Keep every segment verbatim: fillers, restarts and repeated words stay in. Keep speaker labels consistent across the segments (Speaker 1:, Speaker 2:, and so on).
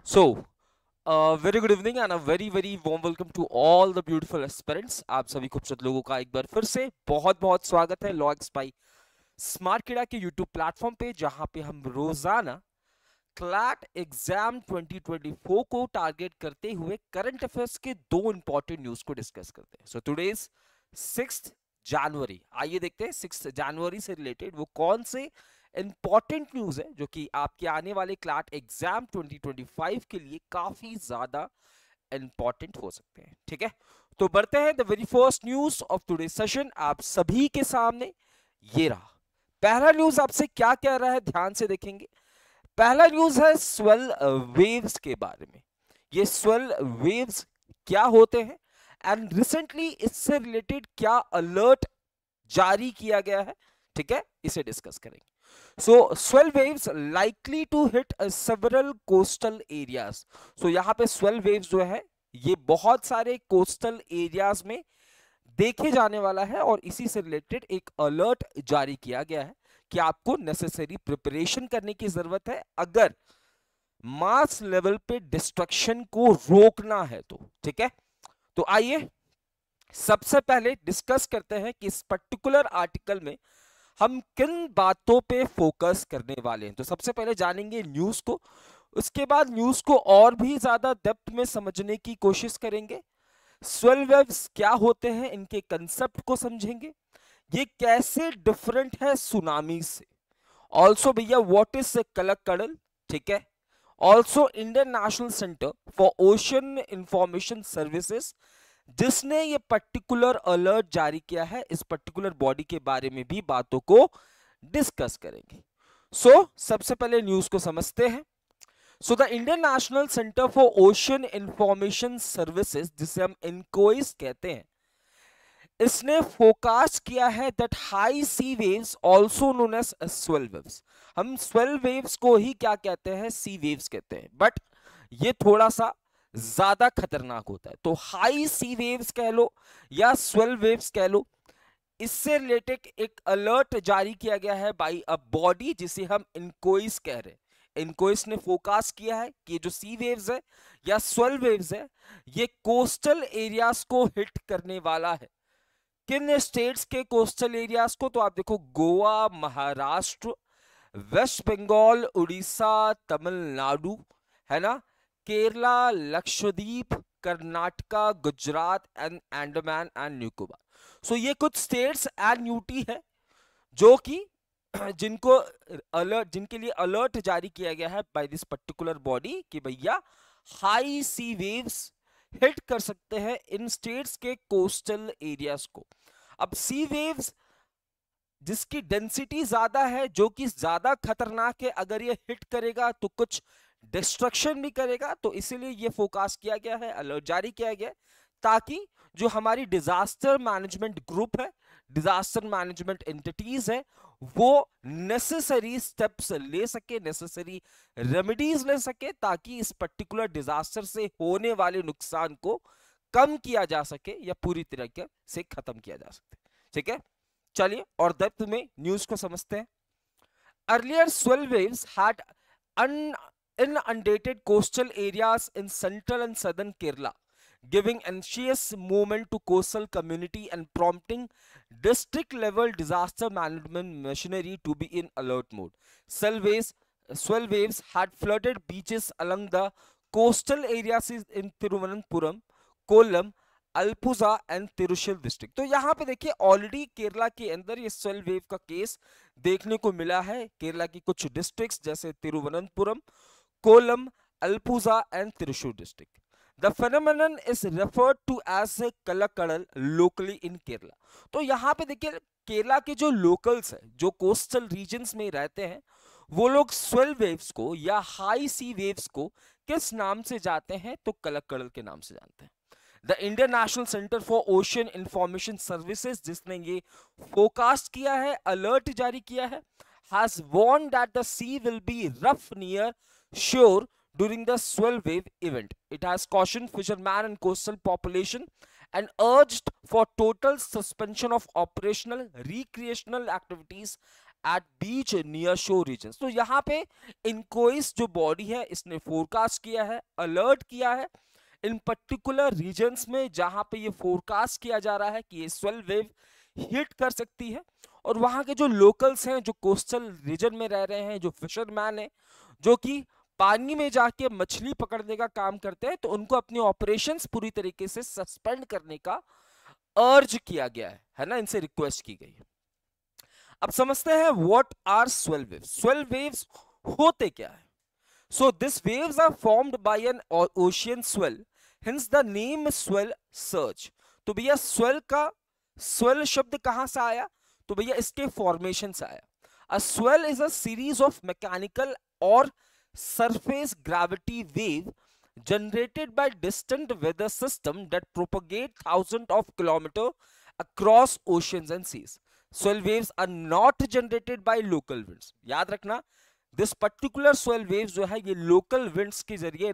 Speaker 1: So, uh, very good evening and a very very warm welcome to all the beautiful aspirants. आप सभी खूबसूरत लोगों का एक बार फिर से बहुत बहुत स्वागत है लॉग्स बाई स्मार्ट किड़ा के यूट्यूब प्लेटफॉर्म पे, जहां पे हम रोजाना CLAT exam twenty twenty four को टारगेट करते हुए करंट अफेयर्स के दो इंपॉर्टेंट न्यूज को डिस्कस करते हैं. सो टुडेज सिक्स्थ जनवरी, आइए देखते हैं सिक्स्थ जनवरी से रिलेटेड वो कौन से इंपॉर्टेंट न्यूज है जो कि आपके आने वाले CLAT exam twenty twenty five के लिए काफी ज्यादा इंपॉर्टेंट हो सकते हैं. ठीक है, तो बढ़ते हैं. The very first news of today session आप सभी के सामने ये रहा. पहला न्यूज आपसे क्या कह रहा है, ध्यान से देखेंगे. पहला न्यूज है स्वेल वेव्स के बारे में. ये स्वेल वेव्स क्या होते हैं एंड रिसेंटली इससे रिलेटेड क्या अलर्ट जारी किया गया है, ठीक है, इसे डिस्कस करेंगे. So swell waves likely to hit several coastal areas. So यहां पे स्वेल वेव्स जो है ये बहुत सारे कोस्टल एरियाज में देखे जाने वाला है और इसी से रिलेटेड एक अलर्ट जारी किया गया है कि आपको नेसेसरी प्रिपरेशन करने की जरूरत है अगर मास लेवल पे डिस्ट्रक्शन को रोकना है तो. ठीक है, तो आइए सबसे पहले डिस्कस करते हैं कि इस पर्टिकुलर आर्टिकल में हम किन बातों पे फोकस करने वाले हैं. तो सबसे पहले जानेंगे न्यूज को, उसके बाद न्यूज को और भी ज्यादा डेप्थ में समझने की कोशिश करेंगे. स्वेल वेव्स क्या होते हैं, इनके कंसेप्ट को समझेंगे, ये कैसे डिफरेंट है सुनामी से. ऑल्सो भैया व्हाट इज कलक्कडल, ठीक है. Also Indian National Centre for Ocean Information Services जिसने ये पर्टिकुलर अलर्ट जारी किया है, इस पर्टिकुलर बॉडी के बारे में भी बातों को डिस्कस करेंगे. सो so, सबसे पहले न्यूज को समझते हैं. So the Indian National Centre for Ocean Information Services, जिसे हम इनकोइस कहते हैं, इसने फोकास्ट किया है that high sea waves also known as swell waves. हम स्वेल वेव्स को ही क्या कहते हैं, सी वेव्स कहते हैं, बट ये थोड़ा सा ज्यादा खतरनाक होता है. तो हाई सी वेव्स कह लो या स्वेल वेव्स कह लो, इससे रिलेटेड एक अलर्ट जारी किया गया है बाय अ बॉडी जिसे हम इनकोइस कह रहे हैं. इनकोइस ने फोकास्ट किया है कि जो सी वेव्स है या स्वेल वेव्स है ये कोस्टल एरियाज को हिट करने वाला है. किन स्टेट्स के कोस्टल एरियाज को, तो आप देखो गोवा, महाराष्ट्र, वेस्ट बंगाल, उड़ीसा, तमिलनाडु, है ना, Kerala, Lakshadweep, Karnataka, Gujarat and Andaman and Nicobar. So ये कुछ स्टेट्स एंड यूटी है जो कि जिनको अलर्ट जिनके लिए अलर्ट जारी किया गया है बाय दिस पर्टिकुलर बॉडी कि भैया हाई सी वेव्स हिट कर सकते हैं इन स्टेट्स के कोस्टल एरियाज को. अब सी वेव्स जिसकी डेंसिटी ज्यादा है, जो कि ज्यादा खतरनाक है, अगर ये हिट करेगा तो कुछ डिस्ट्रक्शन भी करेगा, तो इसीलिए ये फोकस किया गया है, अलर्ट जारी किया गया है, ताकि जो हमारी डिजास्टर मैनेजमेंट ग्रुप है, डिजास्टर मैनेजमेंट एंटिटीज है, वो नेसेसरी स्टेप्स ले सके, नेसेसरी रेमेडीज ले सके, ताकि इस पर्टिकुलर डिजास्टर से होने वाले नुकसान को कम किया जा सके या पूरी तरीके से खत्म किया जा सके. ठीक है, चलिए और डेप्थ में न्यूज को समझते हैं. Earlier swell waves had inundated coastal areas in central and southern Kerala, giving anxious movement to coastal community and prompting district level disaster management machinery to be in alert mode. Swell waves, swell waves had flooded beaches along the coastal areas in Thiruvananthapuram, Kollam, Alappuzha and Thrissur district. तो यहां पे देखिए already Kerala के अंदर ये swell wave का case देखने को मिला है. केरला की कुछ डिस्ट्रिक्ट्स जैसे Thiruvananthapuram, Kollam, Alappuzha and Thrissur district. The phenomenon is referred to as a Kallakkadal locally in Kerala. तो यहां पे देखिए केरला के जो लोकल्स है, जो कोस्टल रीजन्स में रहते हैं, वो लोग स्वेल वेव्स को या हाई सी वेव्स को किस नाम से जाते हैं, तो कलकड़ल के नाम से जानते हैं. The Indian National Centre for Ocean Information Services जिसने ये फोकास्ट किया है, अलर्ट जारी किया है, has warned that the sea will be rough near shore during the swell wave event. It has cautioned fishermen and coastal population and urged for total suspension of operational recreational activities at beach near shore region. तो यहाँ पे इनकोइस जो body है इसने forecast किया है, alert किया है इन पर्टिकुलर रीजन्स में जहां पे ये फोरकास्ट किया जा रहा है कि ये स्वेल वेव हिट कर सकती है। और वहां के जो लोकल्स हैं, जो कोस्टल रीजन में रह रहे हैं, जो फिशरमैन है, जो कि पानी में जाके मछली पकड़ने का काम करते हैं, तो उनको अपनी ऑपरेशंस पूरी तरीके से सस्पेंड करने का अर्ज किया गया है, है ना, इनसे रिक्वेस्ट की गई है। अब समझते हैं what are swell waves. Swell waves होते क्या है? So this waves are formed by an ocean swell, hence the name swell surge. तो भैया स्वेल का स्वेल शब्द कहां से आया? तो भैया इसके फॉर्मेशन से आया। A swell is a series of mechanical और surface gravity wave generated by distant weather system that propagate thousands of kilometers across oceans and seas. Swell waves are not generated by local winds. याद रखना, this particular swell waves जो है ये local winds के जरिए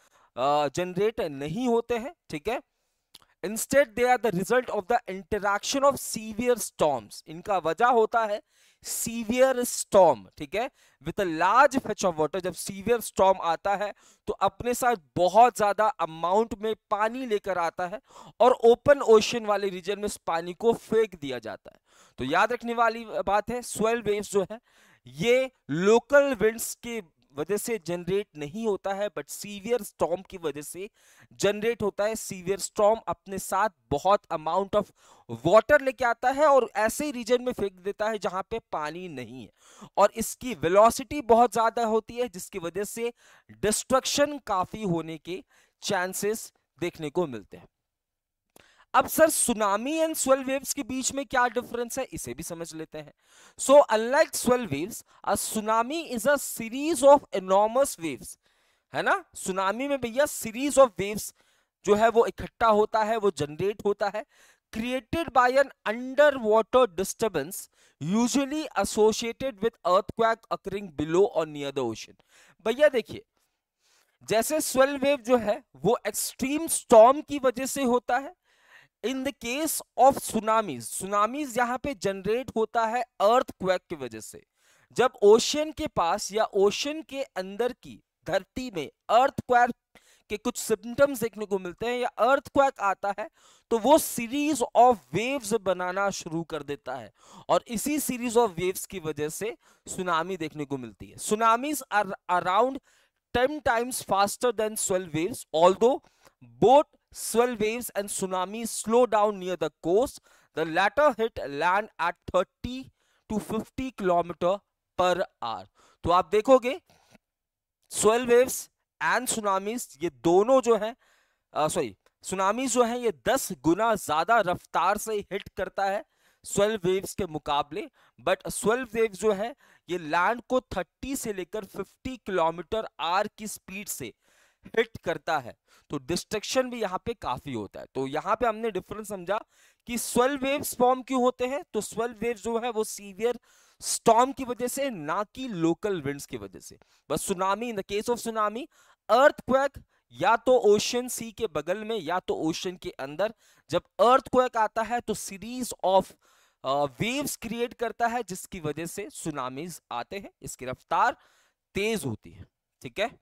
Speaker 1: generate uh, नहीं होते हैं, ठीक है। Instead they are the result of the interaction of severe storms. इनका वजह होता है सीवियर स्टॉर्म, ठीक है, with a large fetch of water. जब सीवियर स्टॉर्म आता है तो अपने साथ बहुत ज्यादा अमाउंट में पानी लेकर आता है और ओपन ओशन वाले रीजन में इस पानी को फेंक दिया जाता है। तो याद रखने वाली बात है, स्वेल वेव्स जो है ये लोकल विंड्स के वजह से जनरेट नहीं होता है, बट सीवियर स्टॉर्म की वजह से जनरेट होता है। सीवियर स्टॉर्म अपने साथ बहुत अमाउंट ऑफ वाटर लेके आता है और ऐसे रीजन में फेंक देता है जहां पे पानी नहीं है, और इसकी वेलोसिटी बहुत ज्यादा होती है जिसकी वजह से डिस्ट्रक्शन काफी होने के चांसेस देखने को मिलते हैं। अब sir tsunami and swell waves के बीच में क्या डिफरेंस है, इसे भी समझ लेते हैं। So unlike swell waves, a tsunami is a series of enormous waves, है ना। सुनामी में भैया सीरीज ऑफ वेव्स जो है वो इकट्ठा होता है, वो जनरेट होता है, created by an underwater disturbance usually associated with earthquake occurring below or near the ocean. भैया देखिए, जैसे स्वेल वेव जो है वो एक्सट्रीम स्टॉर्म की वजह से होता है। In the case of tsunamis, tsunamis यहां पे जनरेट होता है अर्थक्वेक की वजह से। जब ओशन के पास या ओशन के अंदर की धरती में अर्थक्वेक के कुछ सिम्टम्स देखने को मिलते हैं या अर्थक्वेक आता है, तो वो सीरीज ऑफ वेव्स बनाना शुरू कर देता है, और इसी सीरीज ऑफ वेव्स की वजह से सुनामी देखने को मिलती है। Tsunamis are around ten times faster than swell waves, although both swell waves and tsunamis slow down near the coast. The latter hit land at thirty to fifty kilometre per hour. तो आप देखोगे swell waves and tsunamis ये दोनों जो है, sorry tsunamis जो है ये दस गुना ज्यादा रफ्तार से हिट करता है स्वेल वेव्स के मुकाबले, बट स्वेल वेव्स जो है ये लैंड को तीस से लेकर पचास किलोमीटर आवर की स्पीड से हिट करता है। तो डिस्ट्रक्शन भी यहाँ पे काफी होता है। तो यहाँ पे हमने डिफरेंस समझा कि स्वेल वेव्स फॉर्म क्यों होते हैं। तो स्वेल वेव्स जो है वो सीवियर स्टॉर्म की वजह से, ना कि लोकल विंड्स की वजह से। बस tsunami, in the case of tsunami, earthquake या तो ओशन सी के बगल में या तो ओशन के अंदर, जब अर्थक्वेक आता है तो सीरीज ऑफ वेव्स क्रिएट करता है जिसकी वजह से सुनामीज आते हैं, इसकी रफ्तार तेज होती है, ठीक है।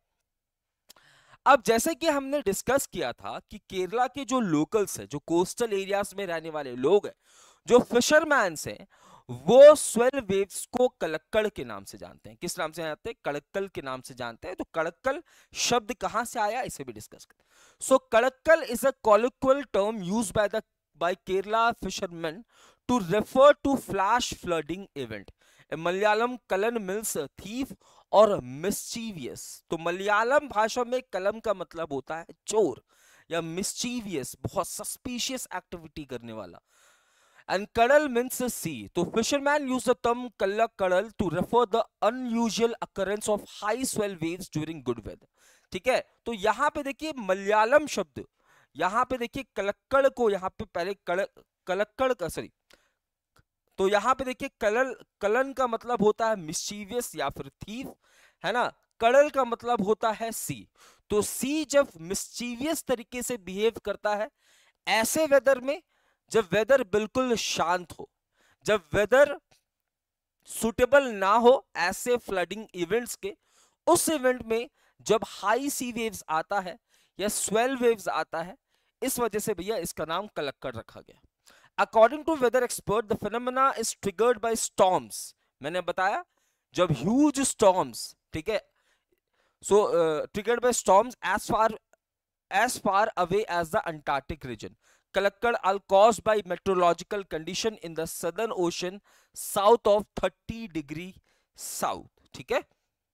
Speaker 1: अब जैसे कि हमने डिस्कस किया था कि केरला के जो लोकल्स हैं, जो कोस्टल एरियाज में रहने वाले लोग हैं, जो फिशरमैन्स हैं, वो स्वेल वेव्स को कड़क्कल के नाम से जानते हैं। किस नाम से जानते हैं? कड़क्कल के नाम से जानते हैं। तो कड़क्कल शब्द कहां से आया, इसे भी डिस्कस करें। सो कड़क्कल is a colloquial term used by the by Kerala fisherman to refer to flash flooding event. Malayalam kallan means thief और मिस्चीवियस। तो मलयालम भाषा में कलम का मतलब होता है चोर या मिस्चीवियस, बहुत सस्पिशियस एक्टिविटी करने वाला। And kadal means sea. तो fisherman use the term kalla kadal to refer the unusual occurrence of high swell waves during good weather, ठीक है। तो यहाँ पे देखिए मलयालम शब्द, यहाँ पे देखिए कलक्कड़ को, यहाँ पे पहले कलक्कड़ का सॉरी तो यहाँ पे देखिए कलल कलन का मतलब होता है मिस्चीवियस या फिर थीफ, है ना। कड़ल का मतलब होता है सी। तो सी जब मिस्चीवियस तरीके से बिहेव करता है ऐसे वेदर में, जब वेदर बिल्कुल शांत हो, जब वेदर सुटेबल ना हो ऐसे फ्लडिंग इवेंट्स के, उस इवेंट में जब हाई सी वेव्स आता है या स्वेल वेव्स आता है, इस वजह से भैया इसका नाम कलक्कड़ रखा गया। According to weather expert the phenomena is triggered by storms. मैंने बताया जब ह्यूज स्टॉर्म्स, ठीक है, so triggered by storms as far as far away as the Antarctic region. Kalakkad are caused by meteorological condition in the southern ocean south of thirty degree south. ठीक है,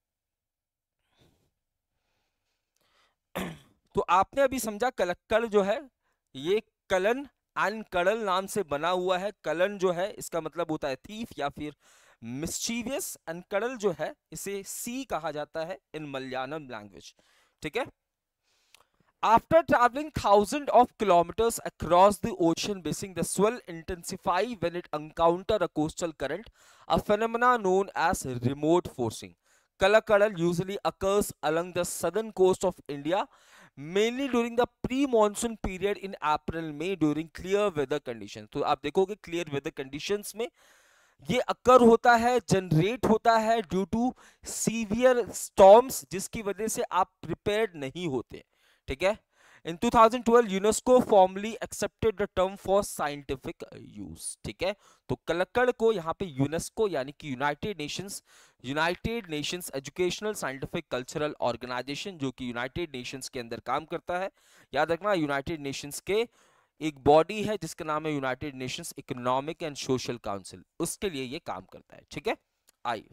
Speaker 1: तो आपने अभी समझा कलक्कड़ जो है ये कलन एंड कडल नाम से बना हुआ है। कलन जो है इसका मतलब होता है थीफ या फिर मिस्चीवियस, एंड कडल जो है इसे सी कहा जाता है इन मलयालम लैंग्वेज। ठीक है, after traveling thousands of kilometers across the ocean basin, the swell intensify when it encounter a coastal current, a phenomena known as remote forcing. Kalakkad usually occurs along the southern coast of India, mainly during the pre-monsoon period in April-May during clear weather conditions. तो आप देखोगे clear weather conditions में ये अकर होता है, generate होता है due to severe storms, जिसकी वजह से आप प्रिपेयर्ड नहीं होते। ठीक है, in two thousand twelve UNESCO formally accepted the term for scientific use. ठीक है, तो कलक्कड़ को यहाँ पे यूनेस्को यानी कि United Nations United Nations Educational Scientific Cultural Organization, जो कि यूनाइटेड नेशंस के अंदर काम करता है। याद रखना यूनाइटेड नेशंस के एक बॉडी है जिसका नाम है United Nations Economic and Social Council, उसके लिए ये काम करता है। ठीक है, आइए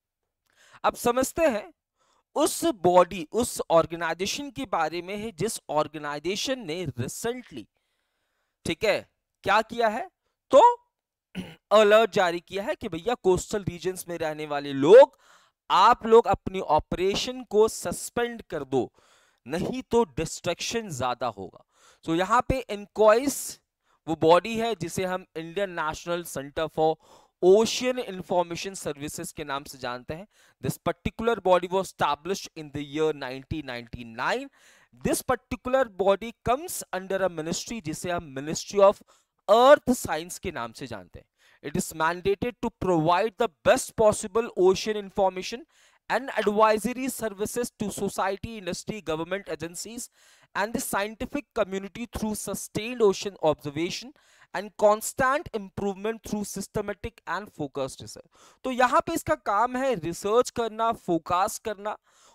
Speaker 1: अब समझते हैं उस बॉडी उस ऑर्गेनाइजेशन के बारे में है जिस ऑर्गेनाइजेशन ने रिसेंटली, ठीक है, क्या किया है, तो अलर्ट जारी किया है कि भैया कोस्टल रीजन्स में रहने वाले लोग, आप लोग अपनी ऑपरेशन को सस्पेंड कर दो, नहीं तो डिस्ट्रक्शन ज्यादा होगा। तो यहां पे इनक्वाइस वो बॉडी है जिसे हम Indian National Centre for Ocean Information Services के नाम से जानते हैं। This particular body was established in the year nineteen ninety nine. This particular body comes under a ministry जिसे हम मिनिस्ट्री ऑफ अर्थ साइंस के नाम से जानते हैं। It is mandated to provide the best possible ocean information and advisory services to society, industry, government agencies and the scientific community through sustained ocean observation and constant improvement through systematic and focused research। तो यहाँ पे इसका काम है research करना, focus करना,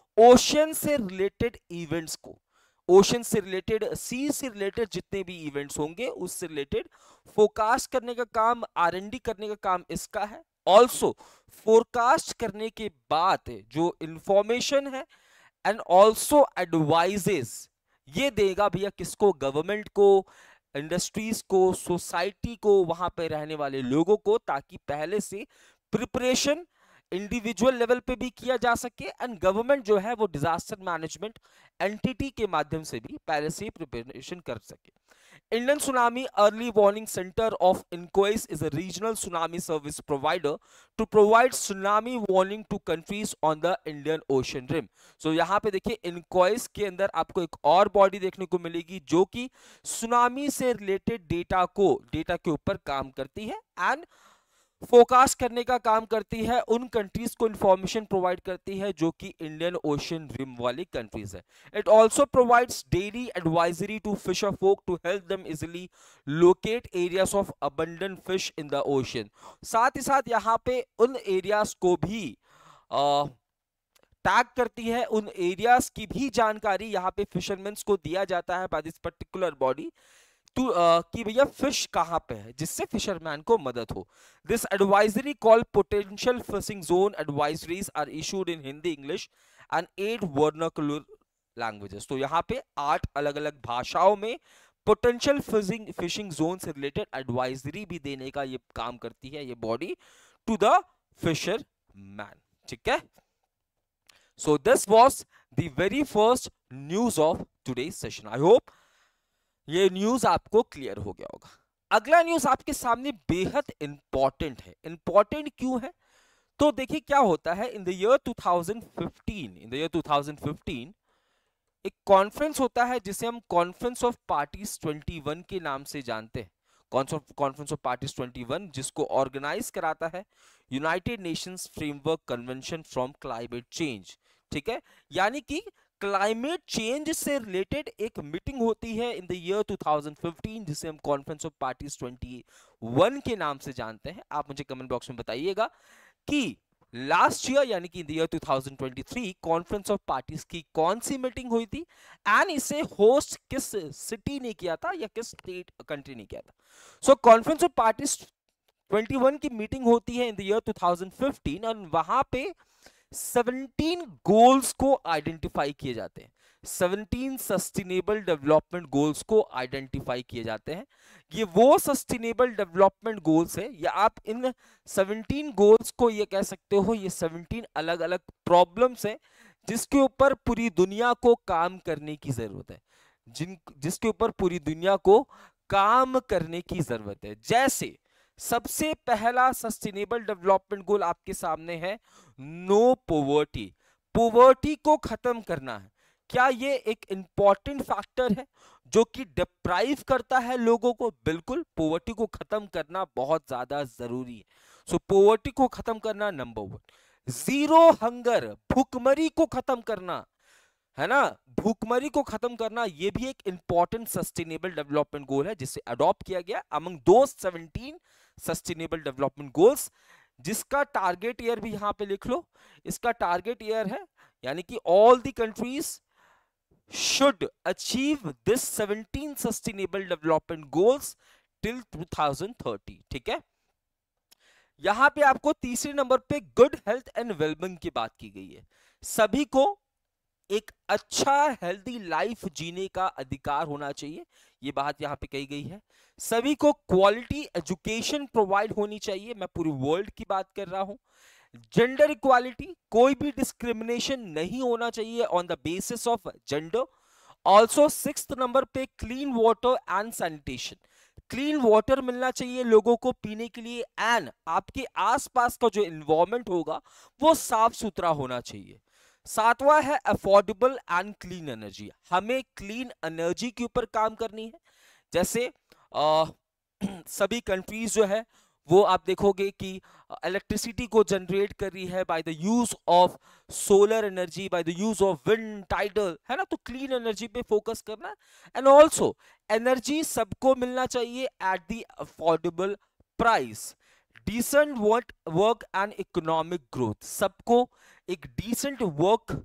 Speaker 1: ocean से related events को, ओशन से रिलेटेड, सी से रिलेटेड जितने भी इवेंट्स होंगे उससे रिलेटेड फोकस करने का काम, आर एन डी करने का काम इसका है। ऑल्सो फोरकास्ट करने के बाद जो इंफॉर्मेशन है एंड ऑल्सो एडवाइजेस ये देगा भैया किसको, गवर्नमेंट को, इंडस्ट्रीज को, सोसाइटी को, वहां पे रहने वाले लोगों को, ताकि पहले से प्रिपरेशन इंडिविजुअल लेवल पे भी किया जा सके एंड गवर्नमेंट जो है वो डिजास्टर मैनेजमेंट एंटिटी के माध्यम से भी पहले से प्रिपरेशन कर सके। Indian Tsunami Early Warning Center of Inquis is a regional tsunami service provider to provide tsunami warning to countries on the Indian Ocean Rim. So यहाँ पे देखिए Inquis के अंदर आपको एक और बॉडी देखने को मिलेगी जो कि सुनामी से रिलेटेड डेटा को डेटा के ऊपर काम करती है एंड फोकस करने का काम करती है, उन कंट्रीज को इंफॉर्मेशन प्रोवाइड करती है जो कि इंडियन ओशन रिम वाली कंट्रीज है। It also provides daily advisory to fisher folk to help them easily locate areas of abundant fish in the ocean. साथ ही साथ यहाँ पे उन एरियाज को भी टैग करती है, उन एरियाज की भी जानकारी यहाँ पे फिशरमैन्स को दिया जाता है by this particular body to uh, कि भैया फिश कहां पे है, जिससे फिशरमैन को मदद हो। This advisory called potential fishing zone advisories are issued in Hindi, English and eight vernacular languages. तो यहाँ पे आठ अलग अलग भाषाओं में पोटेंशियल फिशिंग फिशिंग जोन से रिलेटेड एडवाइजरी भी देने का ये काम करती है ये बॉडी टू द फिशरमैन। ठीक है, so this was the very first news of today session. I hope ये न्यूज आपको क्लियर हो गया होगा। अगला न्यूज आपके सामने बेहद इंपॉर्टेंट है। इंपॉर्टेंट क्यों है, तो देखिए क्या होता है, in the year two thousand fifteen in the year two thousand fifteen एक कॉन्फ्रेंस होता है जिसे हम कॉन्फ्रेंस ऑफ पार्टीज इक्कीस के नाम से जानते हैं। कॉन्फ्रेंस ऑफ पार्टीज इक्कीस, जिसको ऑर्गेनाइज कराता है United Nations Framework Convention from climate change. ठीक है, यानी कि क्लाइमेट चेंज से रिलेटेड एक मीटिंग होती है in the year two thousand fifteen, जिसे हम कॉन्फ्रेंस ऑफ पार्टीज इक्कीस के नाम से जानते हैं। आप मुझे कमेंट बॉक्स में बताइएगा कि लास्ट ईयर यानी कि in the year two thousand twenty three conference of parties की कौन सी मीटिंग हुई थी एंड इसे होस्ट किस सिटी ने किया था या किस स्टेट कंट्री ने किया था। सो कॉन्फ्रेंस ऑफ पार्टीज इक्कीस की मीटिंग होती है in the year two thousand fifteen और वहां पे सत्रह गोल्स को आइडेंटिफाई किए जाते हैं। सत्रह सस्टेनेबल डेवलपमेंट गोल्स को आइडेंटिफाई किए जाते हैं। ये वो सस्टेनेबल डेवलपमेंट गोल्स है, या आप इन सत्रह गोल्स को ये कह सकते हो, ये सत्रह अलग अलग प्रॉब्लम्स हैं जिसके ऊपर पूरी दुनिया को काम करने की जरूरत है, जिन जिसके ऊपर पूरी दुनिया को काम करने की जरूरत है। जैसे सबसे पहला सस्टेनेबल डेवलपमेंट गोल आपके सामने है, नो पॉवर्टी। पॉवर्टी को खत्म करना है। क्या ये एक इंपॉर्टेंट फैक्टर है जो कि डिप्राइव करता है लोगों को? बिल्कुल, पॉवर्टी को खत्म करना बहुत ज्यादा जरूरी है। सो पॉवर्टी को खत्म करना नंबर वन। जीरो हंगर, भूखमरी को खत्म करना, है ना, भूखमरी को खत्म करना, ये भी एक इंपॉर्टेंट सस्टेनेबल डेवलपमेंट गोल है जिसे अडॉप्ट किया गया अमंग दो सत्रह सस्टेनेबल डेवलपमेंट गोल्स, जिसका टारगेट ईयर भी यहां पे लिख लो। इसका टारगेट ईयर है, यानी कि all the countries should achieve this सत्रह sustainable development goals till two thousand thirty. ठीक है, यहां पे आपको तीसरे नंबर पे गुड हेल्थ एंड वेलबींग की बात की गई है। सभी को एक अच्छा हेल्दी लाइफ जीने का अधिकार होना चाहिए, ये बात यहां पे कही गई है। सभी को क्वालिटी एजुकेशन प्रोवाइड होनी चाहिए, मैं पूरी वर्ल्ड की बात कर रहा हूं। जेंडर इक्वालिटी, कोई भी डिस्क्रिमिनेशन नहीं होना चाहिए on the basis of gender. Also sixth number पे clean water and sanitation, clean water मिलना चाहिए लोगों को पीने के लिए, एंड आपके आसपास का जो एनवायरमेंट होगा वो साफ सुथरा होना चाहिए। सातवां है अफोर्डेबल एंड क्लीन एनर्जी, हमें क्लीन एनर्जी के ऊपर काम करनी है। जैसे आ, सभी कंट्रीज जो है वो आप देखोगे कि इलेक्ट्रिसिटी को जनरेट कर रही है by the use of solar energy, by the use of wind, tidal, है ना। तो क्लीन एनर्जी पे फोकस करना, एंड ऑल्सो एनर्जी सबको मिलना चाहिए at the affordable price. Decent work work and economic growth, सबको एक डिसेंट वर्क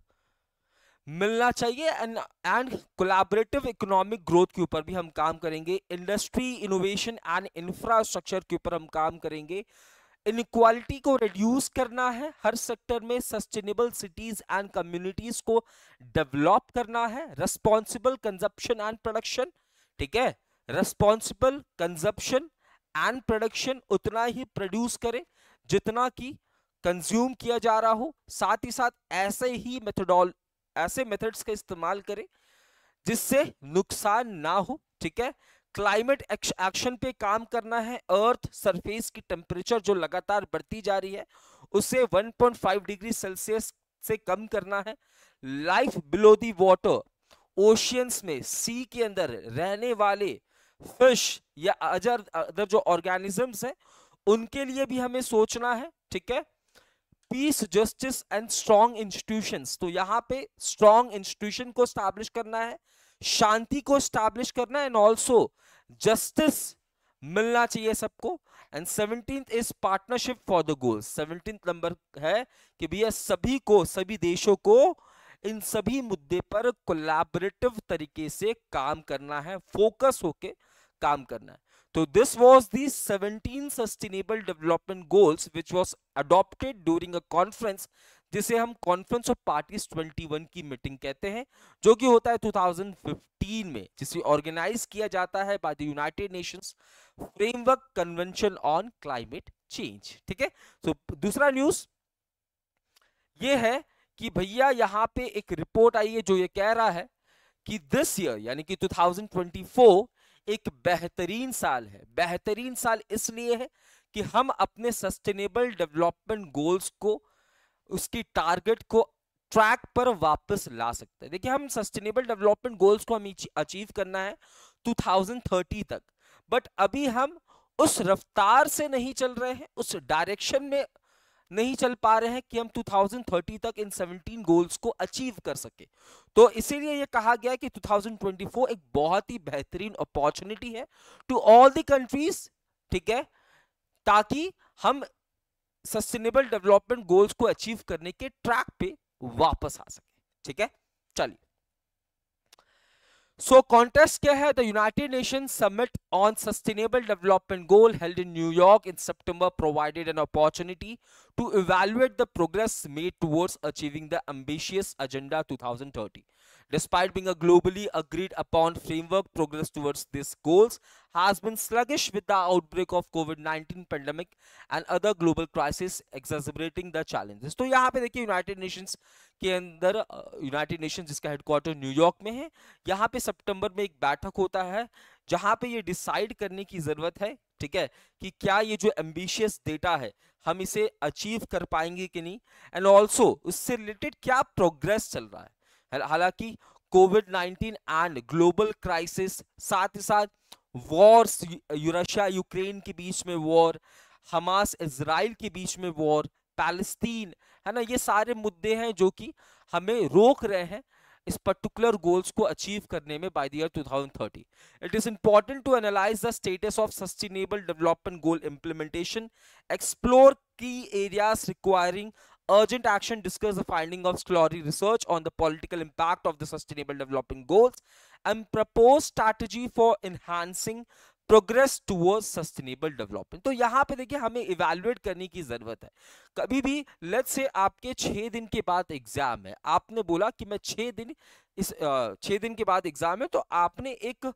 Speaker 1: मिलना चाहिए, and and collaborative economic growth के ऊपर भी हम काम करेंगे। इंडस्ट्री, इनोवेशन एंड इंफ्रास्ट्रक्चर के ऊपर हम काम करेंगे। इनइक्वालिटी को रिड्यूस करना है हर सेक्टर में, सस्टेनेबल सिटीज एंड कम्युनिटीज को डेवलप करना है। रिस्पॉन्सिबल कंजप्शन एंड प्रोडक्शन, ठीक है, रिस्पॉन्सिबल कंजप्शन एंड प्रोडक्शन, उतना ही प्रोड्यूस करे जितना कि कंज्यूम किया जा रहा हो। साथ ही साथ ऐसे ही मेथडोल ऐसे मेथड्स का इस्तेमाल करें जिससे नुकसान ना हो। ठीक है, क्लाइमेट एक्शन पे काम करना है। अर्थ सरफेस की टेम्परेचर जो लगातार बढ़ती जा रही है उसे one point five degree celsius से कम करना है। Life below the water, oceans में, सी के अंदर रहने वाले फिश या अदर अदर जो ऑर्गेनिजम्स हैं उनके लिए भी हमें सोचना है। ठीक है, peace, justice and strong institutions, तो यहां पे स्ट्रॉन्ग इंस्टीट्यूशन को स्टैब्लिश करना है, शांति को स्टैब्लिश करना है, एंड ऑल्सो जस्टिस मिलना चाहिए सबको। And seventeenth is partnership for the goals, seventeenth number है कि भैया सभी को, सभी देशों को इन सभी मुद्दे पर कोलैबोरेटिव तरीके से काम करना है, फोकस होके काम करना है। तो this was the seventeen sustainable development goals which was adopted during a conference, जिसे हम कॉन्फ्रेंस ऑफ पार्टीज इक्कीस की मीटिंग कहते हैं, जो कि होता है टू थाउजेंड फिफ्टीन में, जिसे ऑर्गेनाइज किया जाता है by the United Nations Framework Convention on Climate change. ठीक है, तो दूसरा न्यूज ये है कि भैया यहाँ पे एक रिपोर्ट आई है जो ये कह रहा है कि दिस ईयर यानी कि टू थाउजेंड ट्वेंटी फोर एक बेहतरीन साल है। बेहतरीन साल इसलिए है कि हम अपने सस्टेनेबल डेवलपमेंट गोल्स को, उसकी टारगेट को ट्रैक पर वापस ला सकते हैं। देखिए, हम सस्टेनेबल डेवलपमेंट गोल्स को हम अचीव करना है टू थाउजेंड थर्टी तक, बट अभी हम उस रफ्तार से नहीं चल रहे हैं, उस डायरेक्शन में नहीं चल पा रहे हैं कि हम टू थाउजेंड थर्टी तक इन सेवनटीन गोल्स को अचीव कर सके। तो इसीलिए ये कहा गया है कि टू थाउजेंड ट्वेंटी फोर एक बहुत ही बेहतरीन अपॉर्चुनिटी है टू ऑल द कंट्रीज, ठीक है, ताकि हम सस्टेनेबल डेवलपमेंट गोल्स को अचीव करने के ट्रैक पे वापस आ सके। ठीक है, चलिए। सो कॉन्टेस्ट क्या है? The United nation summit on sustainable development goal held in New York in September provided an opportunity to evaluate the progress made towards achieving the ambitious Agenda twenty thirty. Despite being a globally agreed upon framework, progress towards these goals has been sluggish with the outbreak of COVID nineteen pandemic and other global crises exacerbating the challenges. तो यहाँ पे देखिए United Nations के अंदर, United Nations जिसका headquarter New York में है, यहाँ पे सितंबर में एक बैठक होता है जहां पे ये डिसाइड करने की जरूरत है, ठीक है, कि क्या ये जो एम्बिशियस डेटा है हम इसे अचीव कर पाएंगे कि नहीं, एंड ऑल्सो उससे रिलेटेड क्या प्रोग्रेस चल रहा है। हालांकि COVID nineteen and global crisis, साथ ही साथ वॉर्स, रशिया यूक्रेन के बीच में वॉर, हमास इजराइल के बीच में वॉर, पैलेस्तीन, है ना, ये सारे मुद्दे हैं जो कि हमें रोक रहे हैं इस पर्टिकुलर गोल्स को अचीव करने में by the year two thousand thirty. It is important to analyze the status of sustainable development goal implementation, explore key areas requiring urgent action, discuss the finding of scholarly research on the political impact of the sustainable development goals, and propose strategy for enhancing progress towards sustainable development. तो यहाँ पे देखिए हमें evaluate करने की जरूरत है. कभी भी लेट्स से आपके छह दिन के बाद एग्जाम है, आपने बोला कि मैं छह दिन इस छह दिन के बाद एग्जाम है, तो आपने एक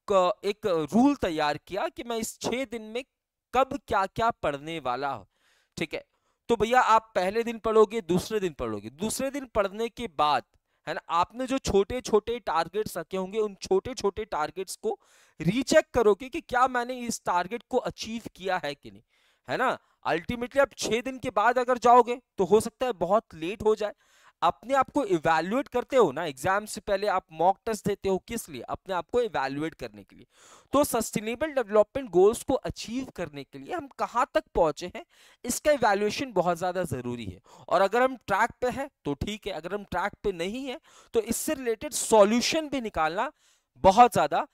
Speaker 1: एक रूल तैयार किया कि मैं इस छह दिन में कब क्या क्या पढ़ने वाला हूं. ठीक है, तो भैया आप पहले दिन पढ़ोगे, दूसरे दिन पढ़ोगे, दूसरे दिन पढ़ने के बाद, है ना, आपने जो छोटे छोटे टारगेट्स रखे होंगे उन छोटे छोटे टारगेट्स को रीचेक करोगे कि क्या मैंने इस टारगेट को अचीव किया है कि नहीं, है ना. अल्टीमेटली आप छह दिन के बाद अगर जाओगे तो हो सकता है बहुत लेट हो जाए. अपने आप को इवैल्यूएट करते हो ना, एग्जाम से पहले आप मॉक टेस्ट देते हो, किस लिए? अपने आप को इवैल्यूएट करने के लिए. तो सस्टेनेबल डेवलपमेंट गोल्स को अचीव करने के लिए हम कहां तक पहुंचे हैं, इसका इवैल्यूएशन बहुत ज्यादा जरूरी है. और अगर हम ट्रैक पे है तो ठीक है, अगर हम ट्रैक पे नहीं है तो इससे रिलेटेड सॉल्यूशन भी निकालना बहुत ज्यादा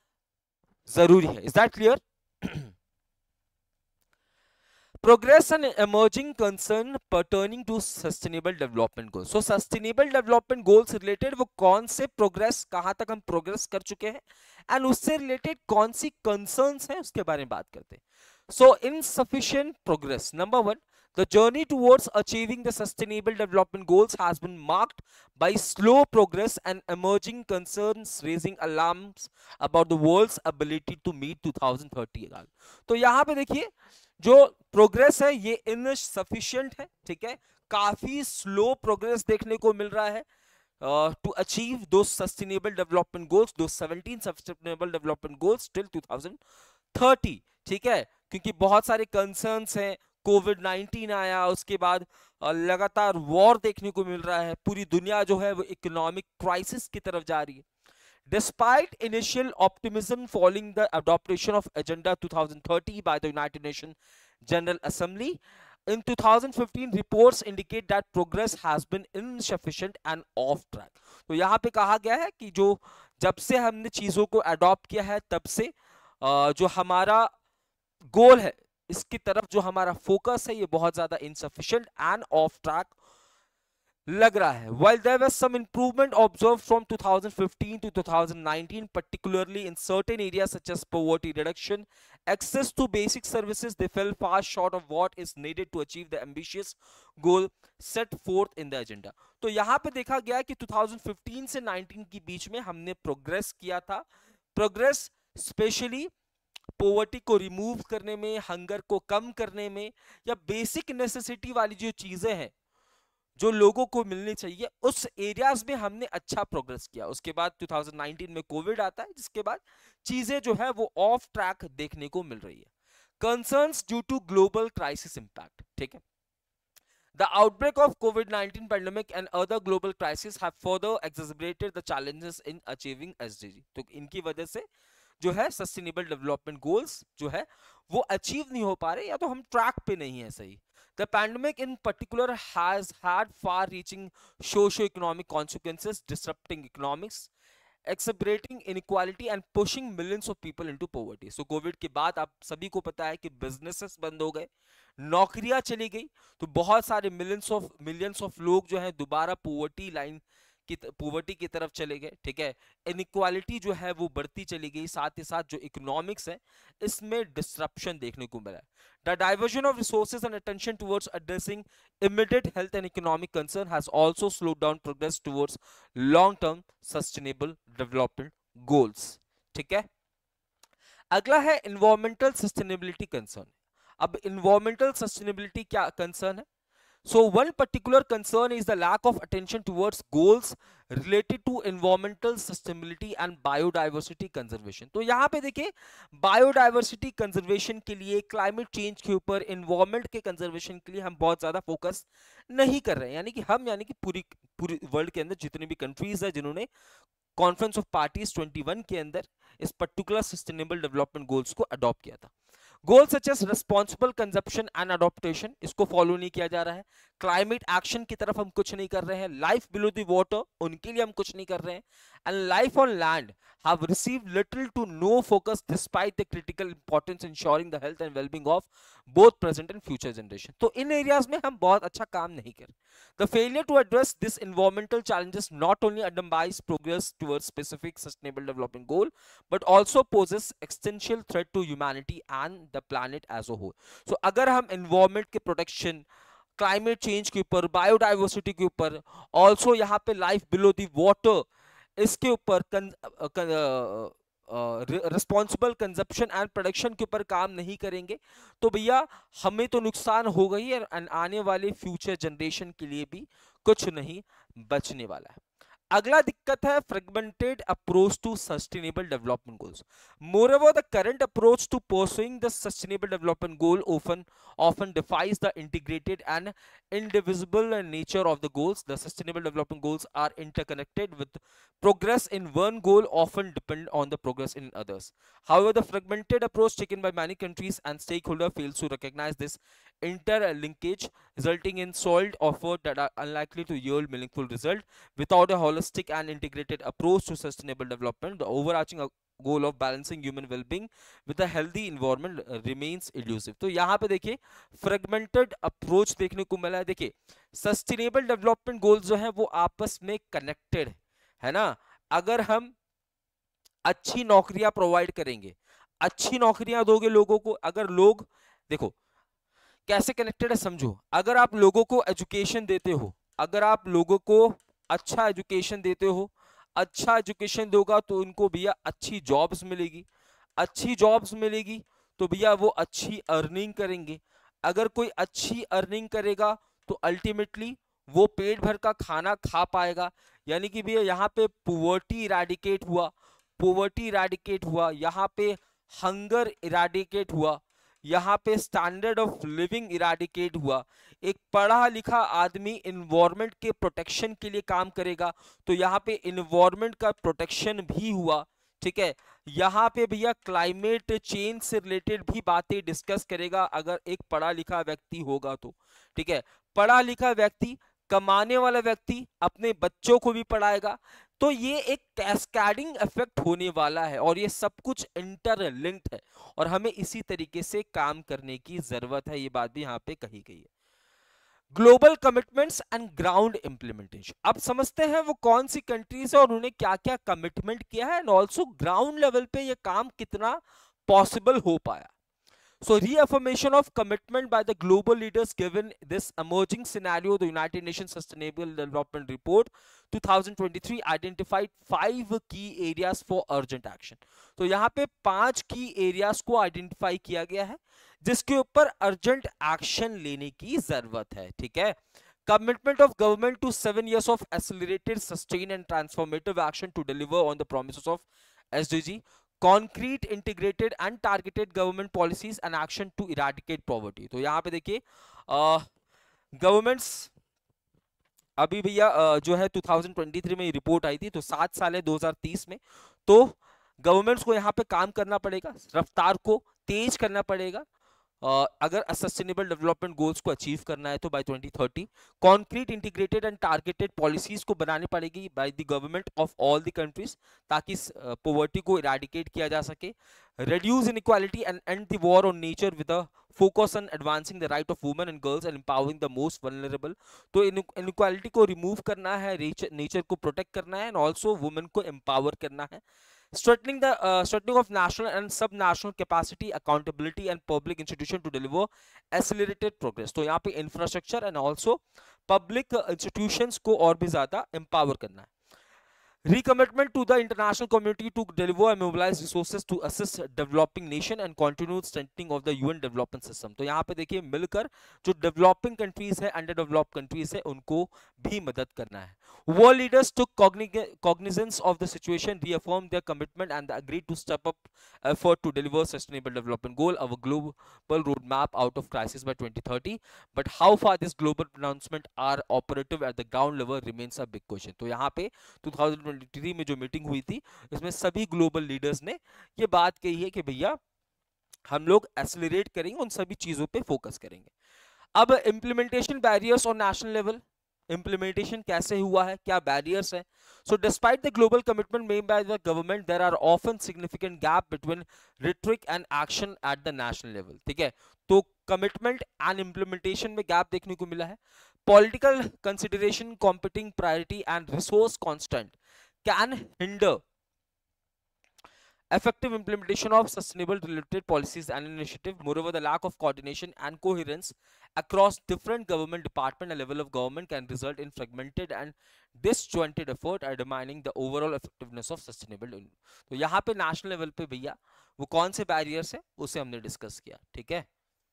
Speaker 1: जरूरी है. Is that clear? Progress and emerging concern pertaining to sustainable development goals. So sustainable development goals related वो कौन से progress, कहां तक हम progress कर चुके हैं, and उससे related कौन सी concerns हैं उसके बारे में बात करते हैं. So insufficient progress. Number one, the journey towards achieving the sustainable development goals has been marked by slow progress and emerging concerns raising alarms about the world's ability to meet two thousand thirty goal. तो यहाँ पे देखिए जो progress है ये insufficient है. ठीक है, काफी स्लो प्रोग्रेस देखने को मिल रहा है to achieve the sustainable development goals, the seventeen sustainable development goals till two thousand thirty. ठीक है, क्योंकि बहुत सारे कंसर्न्स हैं. कोविड नाइनटीन आया, उसके बाद लगातार वॉर देखने को मिल रहा है, पूरी दुनिया जो है वो इकोनॉमिक क्राइसिस की तरफ जा रही है. Despite initial optimism following the adoption of Agenda twenty thirty by the United Nations General Assembly, in two thousand fifteen reports indicate that progress has been insufficient and off track. तो यहाँ पे कहा गया है कि जो जब से हमने चीजों को अडॉप्ट किया है तब से जो हमारा गोल है, इसकी तरफ जो हमारा फोकस है, ये बहुत ज्यादा insufficient and off track लग रहा है. While there was some improvement observed from two thousand fifteen to two thousand nineteen, particularly in certain areas such as poverty reduction, access to basic services, they fell far short of what is needed to achieve the ambitious goal set forth in the agenda. तो यहाँ पे देखा गया कि two thousand fifteen से nineteen के बीच में हमने प्रोग्रेस किया था. प्रोग्रेस स्पेशली पोवर्टी को रिमूव करने में, हंगर को कम करने में, या बेसिक नेसेसिटी वाली जो चीजें हैं जो लोगों को मिलनी चाहिए, उस एरियाज में हमने अच्छा प्रोग्रेस किया. उसके बाद टू थाउजेंड नाइनटीन में कोविड आता है, जिसके बाद चीजें जो है वो ऑफ ट्रैक देखने को मिल रही है. Concerns due to global crisis impact. ठीक है, the outbreak of COVID nineteen pandemic and other global crisis have further exaggerated the challenges in achieving SDG. तो इनकी वजह से जो है सस्टेनेबल डेवलपमेंट गोल्स जो है वो अचीव नहीं हो पा रहे, या तो हम ट्रैक पे नहीं है सही। The pandemic in particular has had far-reaching socio-economic consequences, disrupting economics, exacerbating inequality and pushing millions of people into poverty. So COVID के बाद आप सभी को पता है कि बिजनेसेस बंद हो गए, नौकरियां चली गई, तो बहुत सारे मिलियंस ऑफ मिलियंस ऑफ लोग जो हैं दोबारा पोवर्टी लाइन की पोवर्टी की तरफ चले गए, ठीक है। इनइक्वालिटी जो है वो बढ़ती चली गई, साथ ही साथ जो इकोनॉमिक्स है इसमें डिसरप्शन देखने को मिला है। The diversion of resources and attention towards addressing immediate health and economic concern has also slowed down progress towards long term sustainable development goals, ठीक है। अगला है इन्वायरमेंटल सस्टेनेबिलिटी कंसर्न। अब इन्वायरमेंटल सस्टेनेबिलिटी क्या कंसर्न है? So one particular concern is the lack of attention towards goals related to environmental sustainability and biodiversity conservation. तो यहाँ पे देखिए biodiversity conservation के लिए, climate change के ऊपर, environment के conservation के लिए हम बहुत ज़्यादा focus नहीं कर रहे हैं। यानी कि हम यानी कि पूरी पूरी वर्ल्ड के अंदर जितनी भी countries है जिन्होंने कॉन्फ्रेंस ऑफ पार्टीज इक्कीस के अंदर इस पर्टिकुलर सस्टेनेबल डेवलपमेंट गोल्स को अडॉप्ट किया था। Goals such as responsible consumption and adaptation, इसको फॉलो नहीं किया जा रहा है। क्लाइमेट एक्शन की तरफ हम कुछ नहीं कर रहे हैं। लाइफ बिलो द वाटर, उनके लिए हम कुछ नहीं कर रहे हैं। And life on land have received little to no focus despite the critical importance ensuring the health and well-being of both present and future generation. तो इन एरियाज में हम बहुत अच्छा काम नहीं कर। The failure to address this environmental challenges not only undermines progress towards specific sustainable development goal but also poses existential threat to humanity and the planet as a whole. So अगर हम environment के protection, climate change के ऊपर, biodiversity के ऊपर, also यहाँ पे life below the water, इसके ऊपर रिस्पॉन्सिबल कंजप्शन एंड प्रोडक्शन के ऊपर काम नहीं करेंगे तो भैया हमें तो नुकसान होगा ही, और आने वाले फ्यूचर जनरेशन के लिए भी कुछ नहीं बचने वाला है। अगला दिक्कत है fragmented approach to sustainable development goals. मोreover the current approach to pursuing the sustainable development goal often often defies the integrated and indivisible nature of the goals. The sustainable development goals are interconnected with progress in one goal often depend on the progress in others. However, the fragmented approach taken by many countries and stakeholders fails to recognize this interlinkage, resulting in soiled efforts that are unlikely to yield meaningful result. Without a holistic and integrated approach to sustainable development, the overarching goal of balancing human well-being with a healthy environment uh, remains elusive. तो यहाँ पे देखिए fragmented approach देखने को मिला है। देखिए sustainable development goals जो है वो आपस में connected है ना। अगर हम अच्छी नौकरियां प्रोवाइड करेंगे, अच्छी नौकरियां दोगे लोगों को, अगर लोग देखो कैसे कनेक्टेड है समझो। अगर आप लोगों को एजुकेशन देते हो, अगर आप लोगों को अच्छा एजुकेशन देते हो, अच्छा एजुकेशन दोगा तो उनको भैया अच्छी जॉब्स मिलेगी, अच्छी जॉब्स मिलेगी तो भैया वो अच्छी अर्निंग करेंगे। अगर कोई अच्छी अर्निंग करेगा तो अल्टीमेटली वो पेट भर का खाना खा पाएगा। यानी कि भैया यहाँ पे पोवर्टी इराडिकेट हुआ, पोवर्टी इराडिकेट हुआ, यहाँ पे हंगर इराडिकेट हुआ, यहाँ पे स्टैंडर्ड ऑफ लिविंग इराडिकेट हुआ। एक पढ़ा लिखा आदमी इन्वायरमेंट के प्रोटेक्शन के लिए काम करेगा तो यहाँ पे इन्वायरमेंट का प्रोटेक्शन भी हुआ, ठीक है। यहाँ पे भैया क्लाइमेट चेंज से रिलेटेड भी बातें डिस्कस करेगा अगर एक पढ़ा लिखा व्यक्ति होगा तो, ठीक है। पढ़ा लिखा व्यक्ति, कमाने वाला व्यक्ति अपने बच्चों को भी पढ़ाएगा, तो ये एक कैस्केडिंग इफेक्ट होने वाला है और ये सब कुछ इंटरलिंक्ड है और हमें इसी तरीके से काम करने की जरूरत है। ये बात भी यहाँ पे कही गई है। Global commitments and ground implementation, अब समझते हैं वो कौन सी कंट्रीज है और उन्होंने क्या क्या कमिटमेंट किया है एंड ऑल्सो ग्राउंड लेवल पे ये काम कितना पॉसिबल हो पाया। So reaffirmation of commitment by the global leaders given this emerging scenario, the United Nations Sustainable Development Report twenty twenty-three identified five key areas for urgent action. तो यहाँ पे पांच की एरियाज को आइडेंटिफाई किया गया है जिसके ऊपर अर्जेंट एक्शन लेने की जरूरत है, ठीक है। Commitment of government to seven years of accelerated, sustained and transformative action to deliver on the promises of S D G. Concrete, integrated and targeted government policies and action to eradicate poverty. तो यहाँ पे देखिए governments अभी भैया जो है दो हज़ार तेईस में रिपोर्ट आई थी, तो सात साल है दो हज़ार तीस में, तो गवर्नमेंट्स को यहाँ पे काम करना पड़ेगा, रफ्तार को तेज करना पड़ेगा। Uh, अगर सस्टेनेबल डेवलपमेंट गोल्स को अचीव करना है तो by twenty thirty concrete integrated and targeted policies को बनानी पड़ेगी by the government of all the countries, ताकि पॉवर्टी uh, को इरेडिकेट किया जा सके, reduce inequality and end the war on nature with a focus on advancing the right of women and girls and empowering the most vulnerable। तो inequality को remove करना है, nature को protect करना है, and also women को empower करना है। strengthening the uh, strengthening of national and sub-national capacity, accountability and public institution to deliver accelerated progress। तो यहाँ पे infrastructure and also public institutions को और भी ज़्यादा empower करना है। Recommitment to the international community to deliver and mobilize resources to assist developing nation and continued strengthening of the U N development system। तो यहाँ पे देखिए मिलकर जो developing countries है, underdeveloped countries है, उनको भी मदद करना है। World leaders took cognizance of the situation, reaffirmed their commitment and agreed to step up effort to deliver sustainable development goal, our global roadmap out of crisis by twenty thirty। But how far this global pronouncement are operative at the ground level remains a big question। तो यहाँ पे twenty twenty three में जो meeting हुई थी इसमें सभी global leaders ने ये बात कही है कि भैया हम लोग एक्सेलरेट करेंगे, उन सभी चीजों पे फोकस करेंगे। अब implementation barriers on national level, implementation कैसे हुआ है, क्या barriers है? So despite the global commitment made by the government, there are often significant gap between rhetoric and action at the national level। ठीक है, तो commitment and implementation में gap देखने को मिला है। Political consideration, competing priority and resource constant can hinder effective implementation of sustainable related policies and initiative। Moreover, the lack of coordination and coherence across different government department and level of government can result in fragmented and disjointed effort, undermining the overall effectiveness of sustainable development। तो यहाँ पे national level पे भैया वो कौन से barriers है उसे हमने डिस्कस किया। ठीक है,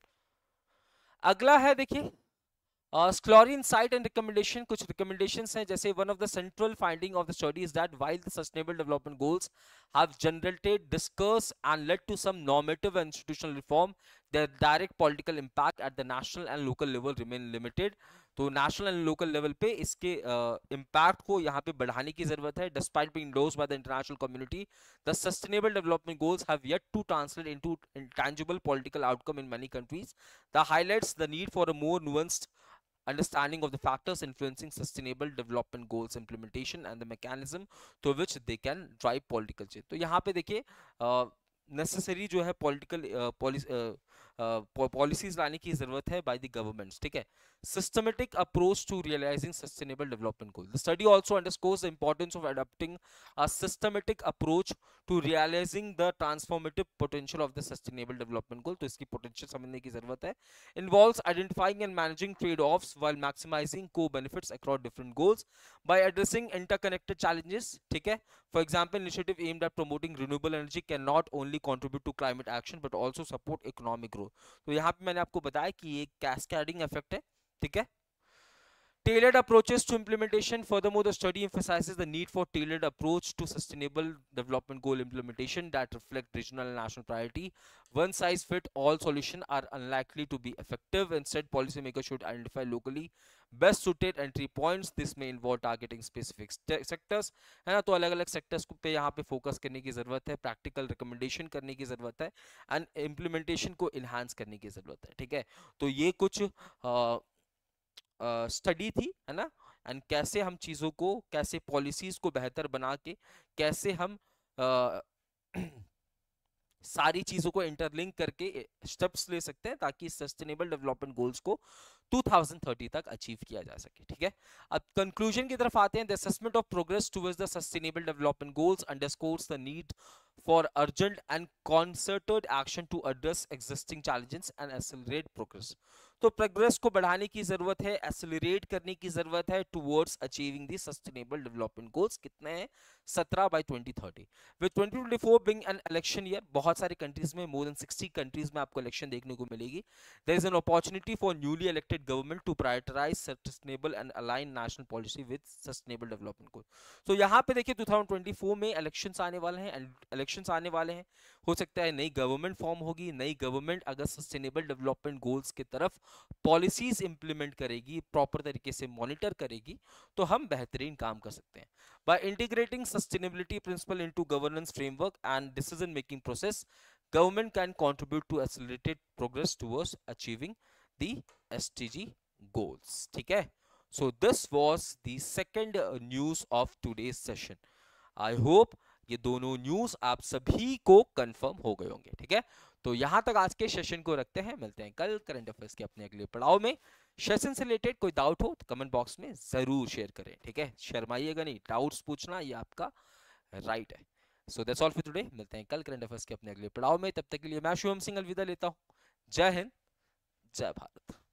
Speaker 1: अगला है देखिए स्क्लॉरी इनसाइट एंड रिकमेंडेशन। कुछ रिकमेंडेशंस हैं, जैसे one of the central finding of the study is that while the sustainable development goals have generated discuss and led to some normative and institutional reform, their direct political impact at the national and local level remain limited। तो national and local level पे इसके impact uh, को यहाँ पे बढ़ाने की जरूरत है। Despite being endorsed by the international community, the sustainable development goals have yet to translate into tangible political outcome in many countries। That highlights the need for a more nuanced understanding of the factors influencing sustainable development goals implementation and the mechanism to which they can drive political change। तो यहाँ पे देखिए necessary uh, जो है political policies लाने की जरूरत है बाय द गवर्नमेंट्स। ठीक है, systematic approach to realizing sustainable development goals। The study also underscores the importance of adopting a systematic approach to realizing the transformative potential of the sustainable development goal। तो इसकी potential समझने की जरूरत है। Involves identifying and managing trade-offs while maximizing co-benefits across different goals by addressing interconnected challenges। ठीक है, for example, initiative aimed at promoting renewable energy can not only contribute to climate action but also support economic growth। तो यहाँ पे मैंने आपको बताया कि ये कैस्केडिंग इफेक्ट है। ठीक है, tailored approaches to implementation। Furthermore, the study emphasizes the need for tailored approach to sustainable development goal implementation that reflect regional and national priority। One size fit all solutions are unlikely to be effective। Instead, policymakers should identify locally best suited entry points। This may involve targeting specific sectors, है ना। तो अलग अलग sectors पे यहाँ पे focus करने की जरूरत है, प्रैक्टिकल रिकमेंडेशन करने की जरूरत है एंड इम्प्लीमेंटेशन को इन्हांस करने की जरूरत है। ठीक है, तो ये कुछ uh, स्टडी uh, थी, है ना। एंड कैसे हम चीजों को, कैसे पॉलिसीज को बेहतर बना के कैसे हम uh, सारी चीजों को इंटरलिंक करके स्टेप्स ले सकते हैं ताकि सस्टेनेबल डेवलपमेंट गोल्स को टू थाउजेंड थर्टी तक अचीव किया जा सके। ठीक है, अब कंक्लूजन की तरफ आते हैं। The assessment of progress towards the sustainable development goals underscores the need for urgent and concerted action to address existing challenges and accelerate progress. तो प्रोग्रेस को बढ़ाने की जरूरत है, एक्सेलरेट करने की जरूरत है towards achieving the sustainable development goals. कितने हैं? सत्रह by twenty thirty. With twenty twenty four being an election year, बहुत सारे कंट्रीज में, मोर देन सिक्सटी कंट्रीज में आपको इलेक्शन देखने को मिलेगी। There is an opportunity for newly elected government to prioritise sustainable and align national policy with sustainable development goal. तो यहाँ पे देखिए ट्वेंटी ट्वेंटी फोर में इलेक्शंस आने वाले हैं, इलेक्शंस आने वाले हैं। हो सकता है नई गवर्नमेंट फॉर्म होगी, नई गवर्नमेंट अगर सस्टेनेबल डेवलपमेंट गोल्स की तरफ पॉलिसीज इंप्लीमेंट करेगी, प्रॉपर तरीके से मॉनिटर करेगी, तो हम बेहतरीन काम कर सकते हैं। By integrating sustainability principle into governance framework and decision making process, government can contribute to accelerated progress towards achieving the S D G goals. ठीक है? So this was the second uh, news of today's session. I hope ये दोनों news आप सभी को confirm हो गए होंगे। ठीक है, तो यहां तक आज के सेशन को रखते हैं, मिलते हैं कल करंट अफेयर्स के अपने अगले पड़ाव में। सेशन से रिलेटेड कोई डाउट हो तो कमेंट बॉक्स में जरूर शेयर करें। ठीक है, शर्माइएगा नहीं, डाउट्स पूछना ये आपका राइट है। So that's all for today, मिलते हैं कल करंट अफेयर्स के अपने अगले पड़ाव में। तब तक के लिए मैं शुभम सिंह अलविदा लेता हूं। जय हिंद, जय भारत।